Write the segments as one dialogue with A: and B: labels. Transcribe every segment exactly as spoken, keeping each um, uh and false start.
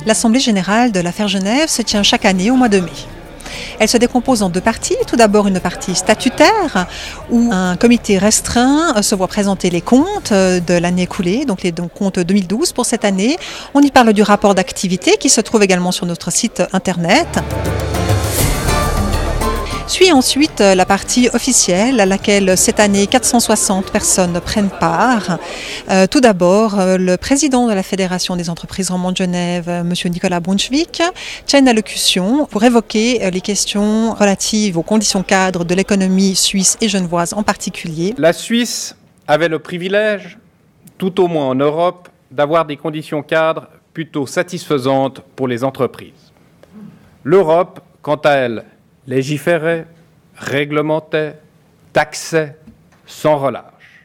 A: L'Assemblée générale de l'Affaire Genève se tient chaque année au mois de mai. Elle se décompose en deux parties. Tout d'abord une partie statutaire où un comité restreint se voit présenter les comptes de l'année écoulée, donc les comptes deux mille douze pour cette année. On y parle du rapport d'activité qui se trouve également sur notre site internet. Suit ensuite la partie officielle à laquelle cette année quatre cent soixante personnes prennent part. Euh, tout d'abord, euh, le président de la Fédération des entreprises romandes de Genève, M. Nicolas Brunswick, tient une allocution pour évoquer euh, les questions relatives aux conditions cadres de l'économie suisse et genevoise en particulier.
B: La Suisse avait le privilège, tout au moins en Europe, d'avoir des conditions cadres plutôt satisfaisantes pour les entreprises. L'Europe, quant à elle, légiférait, réglementait, taxait sans relâche.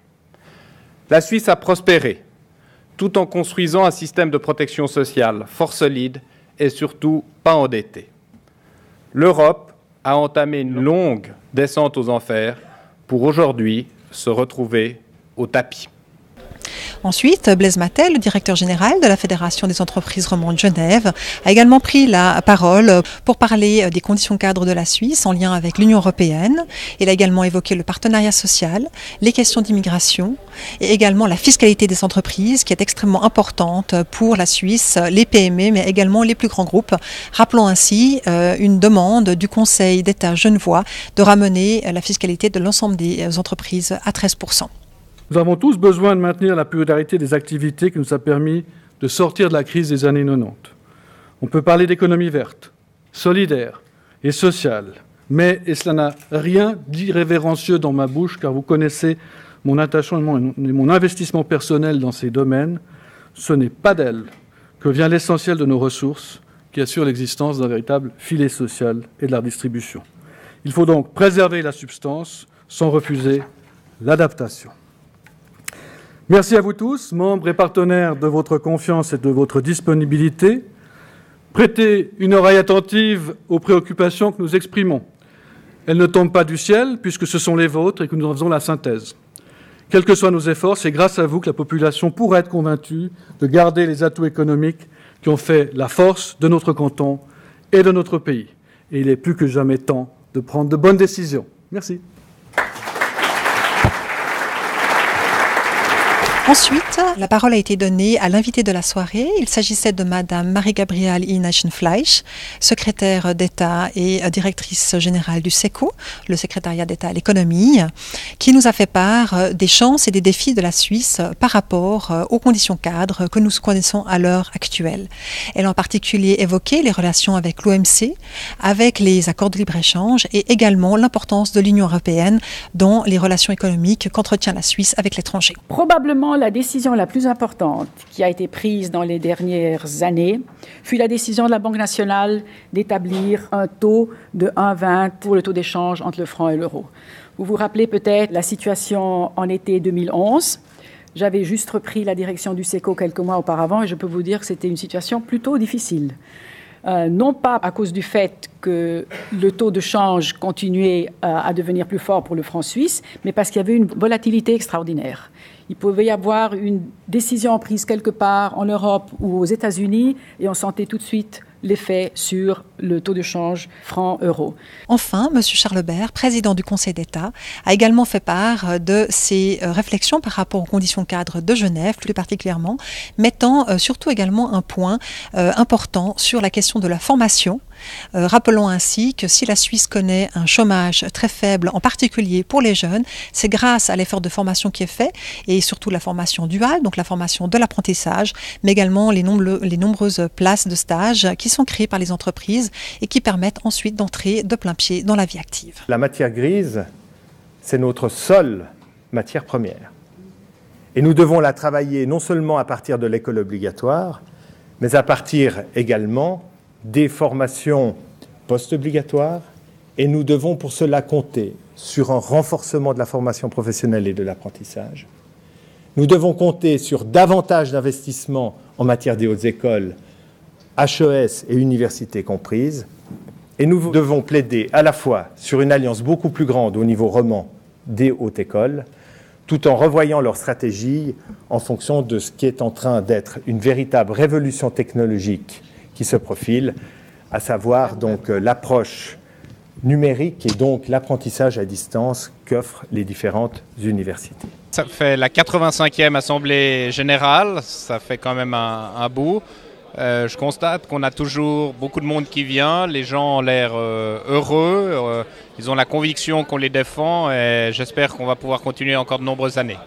B: La Suisse a prospéré, tout en construisant un système de protection sociale fort solide et surtout pas endetté. L'Europe a entamé une longue descente aux enfers pour aujourd'hui se retrouver au tapis.
A: Ensuite, Blaise Mattel, le directeur général de la Fédération des entreprises romandes de Genève, a également pris la parole pour parler des conditions cadres de la Suisse en lien avec l'Union européenne. Il a également évoqué le partenariat social, les questions d'immigration et également la fiscalité des entreprises qui est extrêmement importante pour la Suisse, les P M E mais également les plus grands groupes. Rappelons ainsi euh, une demande du Conseil d'État genevois de ramener la fiscalité de l'ensemble des entreprises à treize pour cent.
C: Nous avons tous besoin de maintenir la pluralité des activités qui nous a permis de sortir de la crise des années quatre-vingt-dix. On peut parler d'économie verte, solidaire et sociale, mais, et cela n'a rien d'irrévérencieux dans ma bouche, car vous connaissez mon attachement et mon investissement personnel dans ces domaines, ce n'est pas d'elle que vient l'essentiel de nos ressources qui assurent l'existence d'un véritable filet social et de la redistribution. Il faut donc préserver la substance sans refuser l'adaptation. Merci à vous tous, membres et partenaires, de votre confiance et de votre disponibilité. Prêtez une oreille attentive aux préoccupations que nous exprimons. Elles ne tombent pas du ciel, puisque ce sont les vôtres et que nous en faisons la synthèse. Quels que soient nos efforts, c'est grâce à vous que la population pourra être convaincue de garder les atouts économiques qui ont fait la force de notre canton et de notre pays. Et il est plus que jamais temps de prendre de bonnes décisions. Merci.
A: Ensuite, la parole a été donnée à l'invité de la soirée. Il s'agissait de Madame Marie-Gabrielle Inaschenfleisch, secrétaire d'État et directrice générale du S E C O, le secrétariat d'État à l'économie, qui nous a fait part des chances et des défis de la Suisse par rapport aux conditions cadres que nous connaissons à l'heure actuelle. Elle a en particulier évoqué les relations avec l'O M C, avec les accords de libre-échange et également l'importance de l'Union européenne dans les relations économiques qu'entretient la Suisse avec l'étranger.
D: Probablement la décision la plus importante qui a été prise dans les dernières années fut la décision de la Banque nationale d'établir un taux de un virgule vingt pour le taux d'échange entre le franc et l'euro. Vous vous rappelez peut-être la situation en été deux mille onze. J'avais juste repris la direction du S E C O quelques mois auparavant et je peux vous dire que c'était une situation plutôt difficile. Euh, non pas à cause du fait que le taux de change continuait euh, à devenir plus fort pour le franc suisse, mais parce qu'il y avait une volatilité extraordinaire. Il pouvait y avoir une décision prise quelque part en Europe ou aux États-Unis et on sentait tout de suite l'effet sur le taux de change franc-euro.
A: Enfin, M. Charlebert, président du Conseil d'État, a également fait part de ses réflexions par rapport aux conditions cadres de Genève, plus particulièrement, mettant euh, surtout également un point euh, important sur la question de la formation. Euh, rappelons ainsi que si la Suisse connaît un chômage très faible, en particulier pour les jeunes, c'est grâce à l'effort de formation qui est fait et surtout la formation duale, donc la formation de l'apprentissage, mais également les, nombreux, les nombreuses places de stage qui sont créées par les entreprises et qui permettent ensuite d'entrer de plein pied dans la vie active.
E: La matière grise, c'est notre seule matière première. Et nous devons la travailler non seulement à partir de l'école obligatoire, mais à partir également des formations post-obligatoires, et nous devons pour cela compter sur un renforcement de la formation professionnelle et de l'apprentissage. Nous devons compter sur davantage d'investissements en matière des hautes écoles, H E S et universités comprises, et nous devons plaider à la fois sur une alliance beaucoup plus grande au niveau roman des hautes écoles, tout en revoyant leur stratégie en fonction de ce qui est en train d'être une véritable révolution technologique qui se profile, à savoir donc l'approche numérique et donc l'apprentissage à distance qu'offrent les différentes universités.
B: Ça fait la quatre-vingt-cinquième Assemblée générale, ça fait quand même un, un bout. Euh, je constate qu'on a toujours beaucoup de monde qui vient, les gens ont l'air euh, heureux, euh, ils ont la conviction qu'on les défend et j'espère qu'on va pouvoir continuer encore de nombreuses années.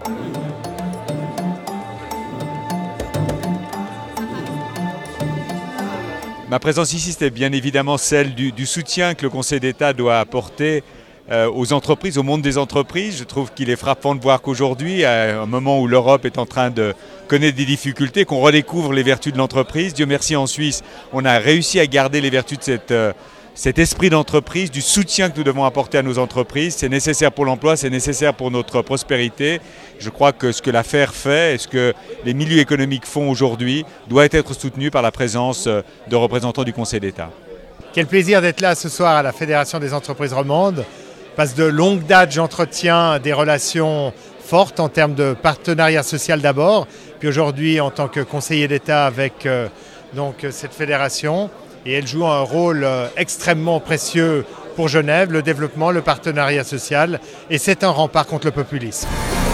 F: Ma présence ici, c'était bien évidemment celle du, du soutien que le Conseil d'État doit apporter euh, aux entreprises, au monde des entreprises. Je trouve qu'il est frappant de voir qu'aujourd'hui, à un moment où l'Europe est en train de connaître des difficultés, qu'on redécouvre les vertus de l'entreprise. Dieu merci, en Suisse, on a réussi à garder les vertus de cette, euh, cet esprit d'entreprise, du soutien que nous devons apporter à nos entreprises. C'est nécessaire pour l'emploi, c'est nécessaire pour notre prospérité. Je crois que ce que l'A F E R fait et ce que les milieux économiques font aujourd'hui doit être soutenu par la présence de représentants du Conseil d'État.
E: Quel plaisir d'être là ce soir à la Fédération des entreprises romandes. Parce de longue date, j'entretiens des relations fortes en termes de partenariat social d'abord, puis aujourd'hui en tant que conseiller d'État avec euh, donc, cette fédération. Et elle joue un rôle euh, extrêmement précieux pour Genève, le développement, le partenariat social, et c'est un rempart contre le populisme.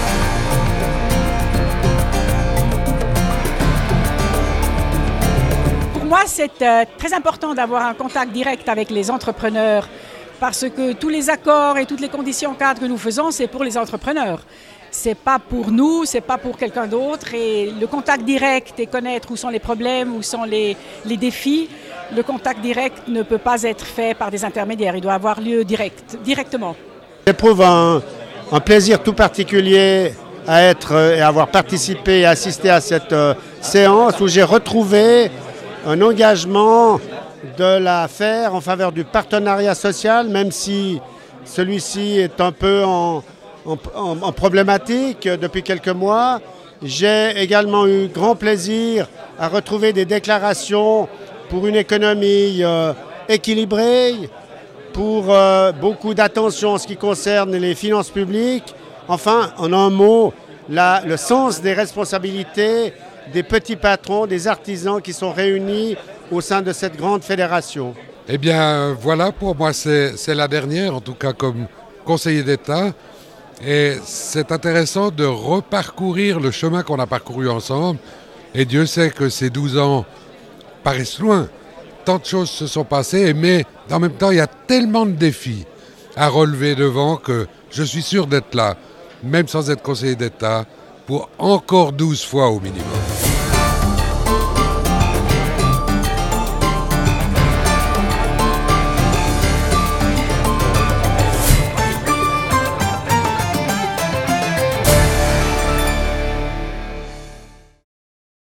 D: Pour moi, c'est euh, très important d'avoir un contact direct avec les entrepreneurs parce que tous les accords et toutes les conditions cadres que nous faisons, c'est pour les entrepreneurs. C'est pas pour nous, c'est pas pour quelqu'un d'autre. Et le contact direct et connaître où sont les problèmes, où sont les, les défis, le contact direct ne peut pas être fait par des intermédiaires. Il doit avoir lieu direct, directement.
G: J'éprouve un, un plaisir tout particulier à être et avoir participé et assisté à cette euh, séance où j'ai retrouvé un engagement de la F E R en faveur du partenariat social, même si celui-ci est un peu en, en, en problématique depuis quelques mois. J'ai également eu grand plaisir à retrouver des déclarations pour une économie euh, équilibrée, pour euh, beaucoup d'attention en ce qui concerne les finances publiques. Enfin, en un mot, la, le sens des responsabilités des petits patrons, des artisans qui sont réunis au sein de cette grande fédération.
H: Eh bien, voilà, pour moi, c'est, c'est la dernière, en tout cas comme conseiller d'État. Et c'est intéressant de reparcourir le chemin qu'on a parcouru ensemble. Et Dieu sait que ces douze ans paraissent loin. Tant de choses se sont passées, mais en même temps, il y a tellement de défis à relever devant que je suis sûr d'être là, même sans être conseiller d'État, pour encore douze fois au minimum.